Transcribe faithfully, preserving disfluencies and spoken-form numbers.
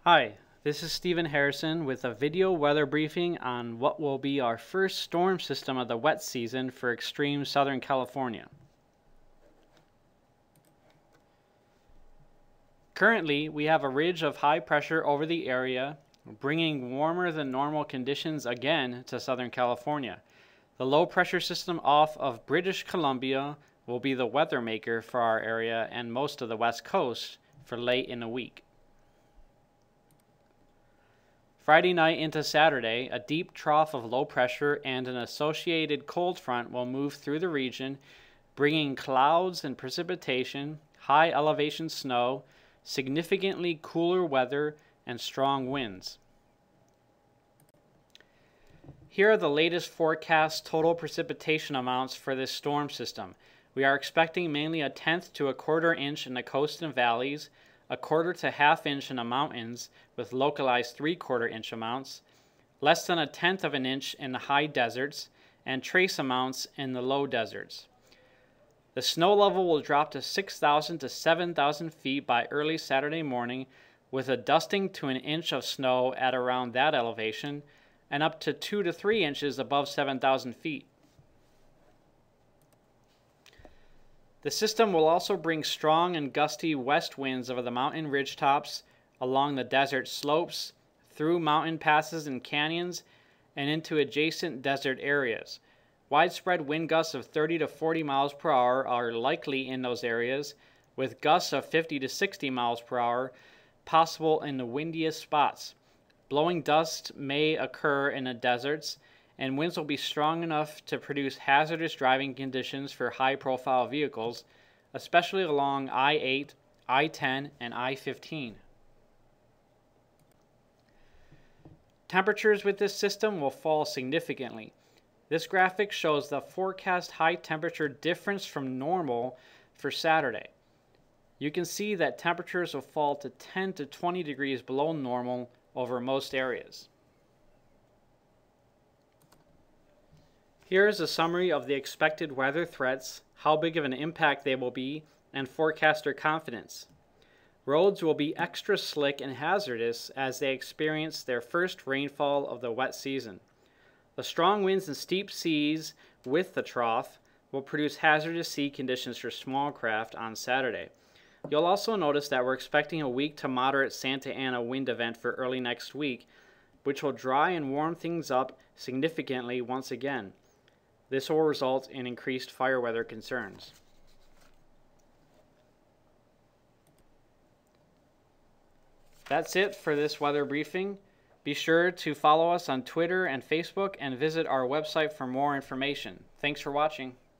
Hi, this is Stephen Harrison with a video weather briefing on what will be our first storm system of the wet season for extreme Southern California. Currently, we have a ridge of high pressure over the area, bringing warmer than normal conditions again to Southern California. The low pressure system off of British Columbia will be the weather maker for our area and most of the West Coast for late in the week. Friday night into Saturday, a deep trough of low pressure and an associated cold front will move through the region, bringing clouds and precipitation, high elevation snow, significantly cooler weather, and strong winds. Here are the latest forecast total precipitation amounts for this storm system. We are expecting mainly a tenth to a quarter inch in the coast and valleys, a quarter to half inch in the mountains with localized three-quarter inch amounts, less than a tenth of an inch in the high deserts, and trace amounts in the low deserts. The snow level will drop to six thousand to seven thousand feet by early Saturday morning, with a dusting to an inch of snow at around that elevation, and up to two to three inches above seven thousand feet. The system will also bring strong and gusty west winds over the mountain ridgetops, along the desert slopes, through mountain passes and canyons, and into adjacent desert areas. Widespread wind gusts of thirty to forty miles per hour are likely in those areas, with gusts of fifty to sixty miles per hour possible in the windiest spots. Blowing dust may occur in the deserts, and winds will be strong enough to produce hazardous driving conditions for high-profile vehicles, especially along I eight, I ten, and I fifteen. Temperatures with this system will fall significantly. This graphic shows the forecast high temperature difference from normal for Saturday. You can see that temperatures will fall to ten to twenty degrees below normal over most areas. Here is a summary of the expected weather threats, how big of an impact they will be, and forecaster confidence. Roads will be extra slick and hazardous as they experience their first rainfall of the wet season. The strong winds and steep seas with the trough will produce hazardous sea conditions for small craft on Saturday. You'll also notice that we're expecting a weak to moderate Santa Ana wind event for early next week, which will dry and warm things up significantly once again. This will result in increased fire weather concerns. That's it for this weather briefing. Be sure to follow us on Twitter and Facebook and visit our website for more information. Thanks for watching.